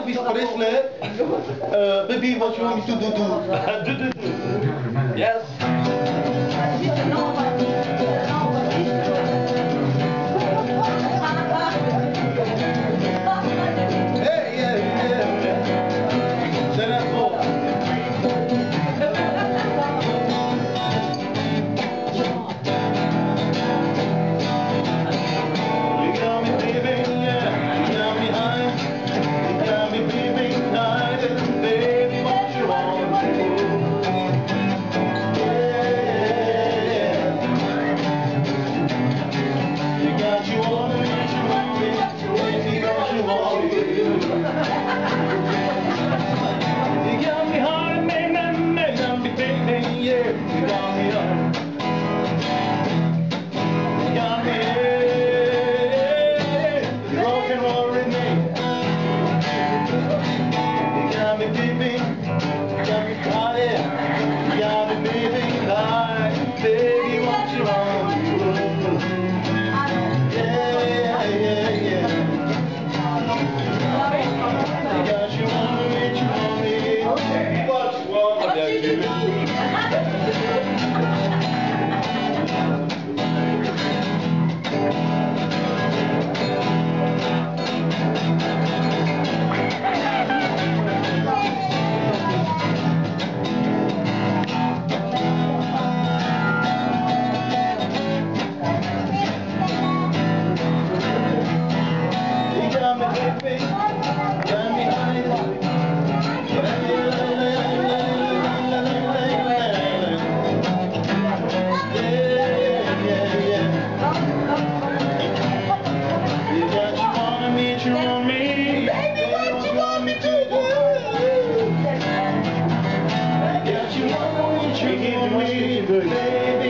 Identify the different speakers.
Speaker 1: Elvis Presley. Baby, what you want me to do?
Speaker 2: Yes.
Speaker 1: Hey, yeah. C'est l'info. You got me, baby, yeah. You got me high. You got me, baby, high. Baby, what you want me to do? Baby, what you want me to do? Yeah. Because you want me, what you want me to do? Baby,